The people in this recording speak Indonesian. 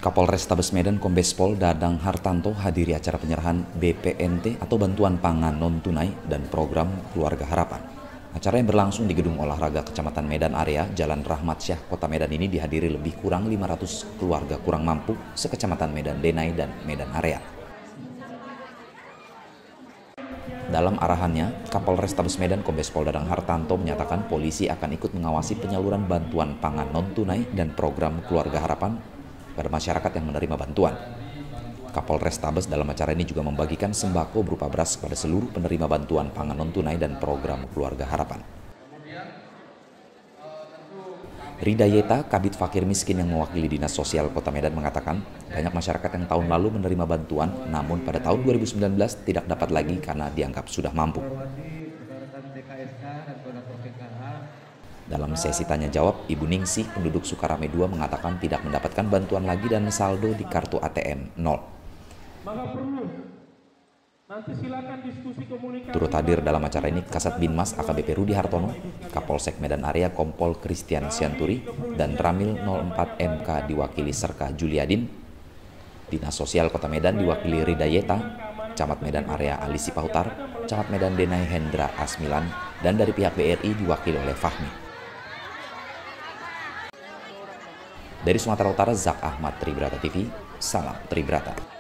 Kapolrestabes Medan Kombes Pol Dadang Hartanto hadiri acara penyerahan BPNT atau Bantuan Pangan Non-Tunai dan Program Keluarga Harapan. Acara yang berlangsung di Gedung Olahraga Kecamatan Medan Area, Jalan Rahmat Syah, Kota Medan ini dihadiri lebih kurang 500 keluarga kurang mampu sekecamatan Medan Denai dan Medan Area. Dalam arahannya, Kapolrestabes Medan Kombes Pol Dadang Hartanto menyatakan polisi akan ikut mengawasi penyaluran bantuan pangan non-tunai dan program Keluarga Harapan pada masyarakat yang menerima bantuan. Kapolrestabes dalam acara ini juga membagikan sembako berupa beras kepada seluruh penerima bantuan pangan non-tunai dan program Keluarga Harapan. Ridayeta, Kabid Fakir Miskin yang mewakili Dinas Sosial Kota Medan mengatakan, banyak masyarakat yang tahun lalu menerima bantuan, namun pada tahun 2019 tidak dapat lagi karena dianggap sudah mampu. Dalam sesi tanya jawab, Ibu Ningsih, penduduk Sukarame 2, mengatakan tidak mendapatkan bantuan lagi dan saldo di kartu ATM 0. Turut hadir dalam acara ini Kasat Binmas AKBP Rudi Hartono, Kapolsek Medan Area Kompol Christian Sianturi, dan Ramil 04 MK diwakili Serka Juliadin. Dinas Sosial Kota Medan diwakili Ridayeta, Camat Medan Area Ali Sipautar, Camat Medan Denai Hendra Asmilan, dan dari pihak BRI diwakili oleh Fahmi. Dari Sumatera Utara, Zak Ahmad, Tribrata TV, salam Tribrata.